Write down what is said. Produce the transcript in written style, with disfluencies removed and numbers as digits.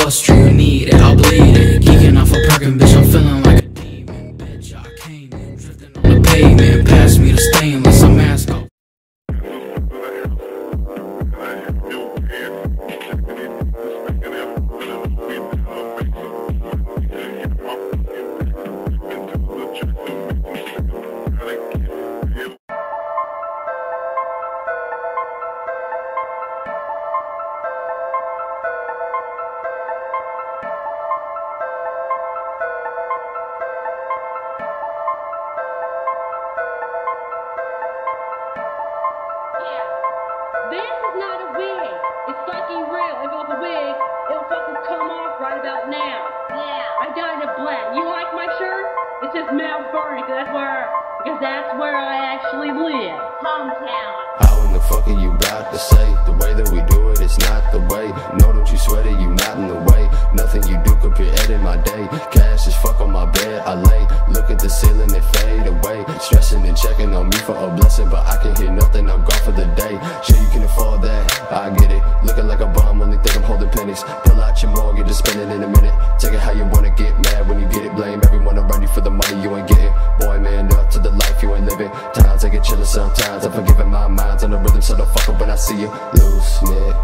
bust you need it, I'll bleed it. Geeking off a Perkin, bitch, I'm feeling like a demon. Bitch, I came in, drifting on the pavement. Pass me the stainless, I'm mask off. This is not a wig. It's fucking real. If it was a wig, it'll fucking come off right about now. Yeah. I dyed it black. You like my shirt? It says Mount Vernon, because that's where I actually live. Hometown. How in the fuck are you about to say? The way that we do it, it's not the way. No, don't you sweat it, you not in the way. Nothing you do could be in my day. Cash is fuck on my bed, I lay. Look at the ceiling, it fade away. Stressing and checking on me for a blessing, but I can hear nothing, I'm gone for the day. Sure you can afford that, I get it. Looking like a bum, only think I'm holding pennies. Pull out your mortgage and spend it in a minute. Take it how you wanna, get mad when you get it. Blame everyone around you for the money you ain't getting. Boy, man, up to the life you ain't living. Times I get chillin' sometimes, I'm forgiving my mind's on the rhythm, so don't fuck up when I see you. Loose, nigga.